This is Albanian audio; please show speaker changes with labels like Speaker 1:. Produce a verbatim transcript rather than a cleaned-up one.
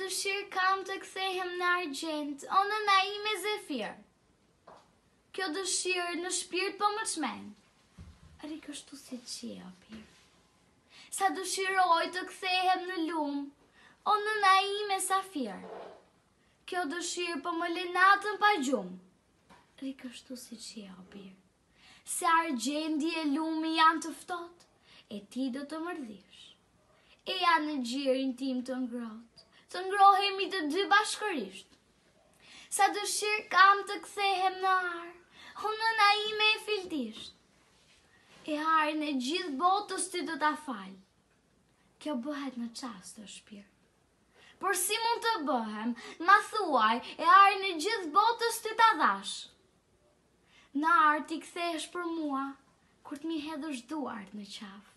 Speaker 1: dëshirë kam të kthehem në argjent, o nëna ime Zefir. Kjo dëshirë në shpirt po më çmend. Rikështu si qia pirë. Sa dëshiroj të kthehem në lumë, o nëna ime Safir. Kjo dëshirë po më le natën pa gjumë. Rikështu si qia pirë. Se argjendi e lumi janë të ftohtë, e ti do të mërdhish. E janë në gjirin tim të ngrohtë, të ngrohemi të dy bashkërisht. Sa dëshirë kam të kthehem në arë, o nëna ime e filtisht. E arën e gjithë botës ty do ta fal. Kjo bëhet në çast të shpirt. Por si mund të bëhem, ma thuaj, e arën e gjithë botës ty ta dhash. Në arë ti kthehesh për mua, kur t'mi hedhësh duart në qafë.